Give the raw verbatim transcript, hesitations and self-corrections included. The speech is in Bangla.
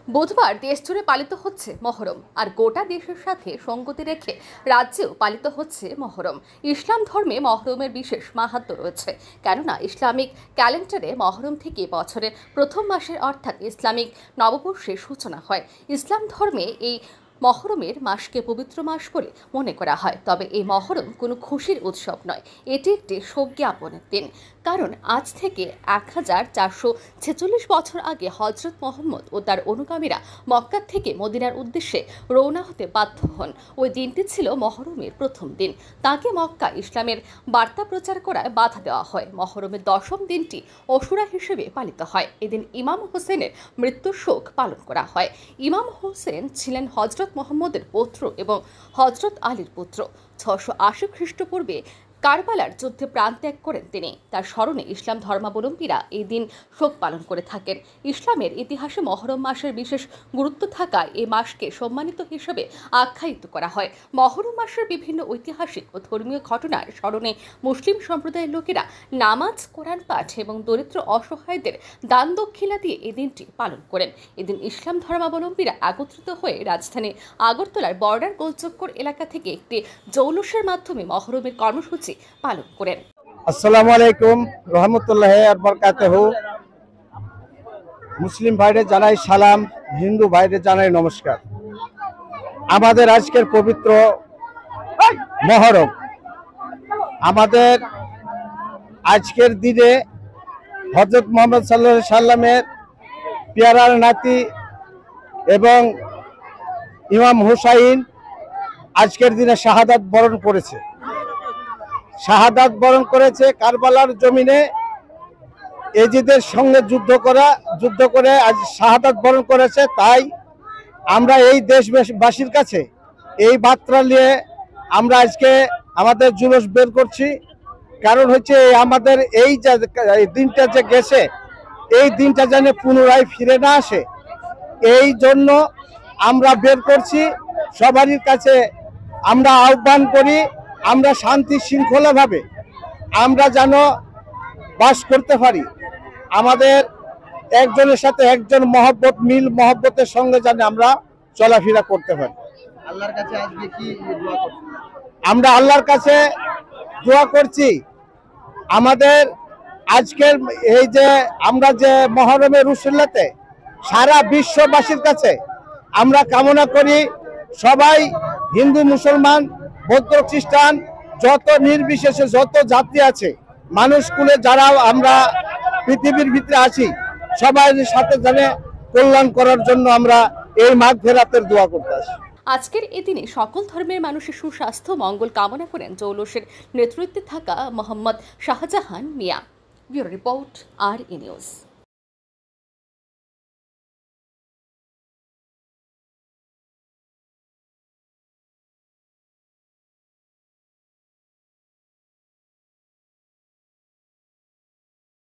বুধবার দেশজুড়ে পালিত হচ্ছে মহরম, আর গোটা দেশের সাথে সঙ্গতি রেখে রাজ্যেও পালিত হচ্ছে মহরম। ইসলাম ধর্মে মহরমের বিশেষ মাহাত্ম্য রয়েছে, কেননা ইসলামিক ক্যালেন্ডারে মহরম থেকে বছরের প্রথম মাসের অর্থাৎ ইসলামিক নববর্ষের সূচনা হয়। ইসলাম ধর্মে এই মহরমের মাসকে পবিত্র মাস বলে মনে করা হয়। তবে এই মহরম কোনো খুশির উৎসব নয়, এটি একটি শোক জ্ঞাপনের দিন। কারণ আজ থেকে এক হাজার চারশো ছেচল্লিশ বছর আগে হজরত মোহাম্মদ ও তার অনুগামীরা মক্কা থেকে মদিনার উদ্দেশ্যে রওনা হতে বাধ্য হন। ওই দিনটি ছিল মহরমের প্রথম দিন। তাকে মক্কা ইসলামের বার্তা প্রচার করায় বাধা দেওয়া হয়। মহরমের দশম দিনটি অশুরা হিসেবে পালিত হয়। এদিন ইমাম হোসেনের মৃত্যুর শোক পালন করা হয়। ইমাম হোসেন ছিলেন হজরত মোহাম্মদের পুত্র এবং হজরত আলীর পুত্র। ছশো আশি খ্রিস্টপূর্বে কারবালার যুদ্ধে প্রাণ ত্যাগ করেন তিনি। তার স্মরণে ইসলাম ধর্মাবলম্বীরা এই দিন শোক পালন করে থাকেন। ইসলামের ইতিহাসে মহরম মাসের বিশেষ গুরুত্ব থাকায় এই মাসকে সম্মানিত হিসেবে আখ্যায়িত করা হয়। মহরম মাসের বিভিন্ন ঐতিহাসিক ও ধর্মীয় ঘটনার স্মরণে মুসলিম সম্প্রদায়ের লোকেরা নামাজ, কোরআন পাঠ এবং দরিদ্র অসহায়দের দান দক্ষিণা দিয়ে এই দিনটি পালন করেন। এদিন ইসলাম ধর্মাবলম্বীরা একত্রিত হয়ে রাজধানী আগরতলার বর্ডার গোলচক্কর এলাকা থেকে একটি জৌলুসের মাধ্যমে মহরমের কর্মসূচি পালন করেন। আসসালামু আলাইকুম রহমতুল্লাহি ওয়া বারাকাতুহু। মুসলিম ভাইদের জানাই সালাম, হিন্দু ভাইদের জানাই নমস্কার। আমাদের আজকের পবিত্র মহরম, আমাদের আজকের দিনে হযরত মুহাম্মদ সাল্লাল্লাহু আলাইহি সাল্লামের পেয়ারার নাতি এবং ইমাম হুসাইন আজকের দিনে শাহাদাত বরণ করেছে। শাহাদাত বরণ করেছে কারবালার জমিনে। এজিদের সঙ্গে যুদ্ধ করা যুদ্ধ করে আজ শাহাদাত বরণ করেছে। তাই আমরা এই দেশবাসীর কাছে এই বার্তা নিয়ে আমরা আজকে আমাদের জুলুস বের করছি। কারণ হচ্ছে আমাদের এই যে দিনটা যে গেছে, এই দিনটা যেন পুনরায় ফিরে না আসে, এই জন্য আমরা বের করছি। সবারই কাছে আমরা আহ্বান করি, আমরা শান্তি শৃঙ্খলাভাবে আমরা যেন বাস করতে পারি। আমাদের একজনের সাথে একজন মহব্বত মিল মহব্বতের সঙ্গে যেন আমরা চলাফেরা করতে পারি। আল্লাহর কাছে আজকে কি দোয়া করছি? আমরা আল্লাহর কাছে দোয়া করছি আমাদের আজকের এই যে আমরা যে মহরমের উসিলাতে সারা বিশ্ববাসীর কাছে আমরা কামনা করি সবাই, হিন্দু, মুসলমান, বৌদ্ধ, খ্রিস্টান, যত নির্বিশেষে যত জাতি আছে, মানুষকুলে যারা আমরা পৃথিবীর ভিতরে আছি, সবাই সাথে জানে কল্যাণ করার জন্য আমরা এই মাগফিরাতের দোয়া করতে আসি। আজকের এই দিনে সকল ধর্মের মানুষের সুস্বাস্থ্য মঙ্গল কামনা করেন জৌলুসের নেতৃত্বে থাকা মোহাম্মদ শাহজাহান মিয়া। ব্যুরো রিপোর্ট, আর ই নিউজ।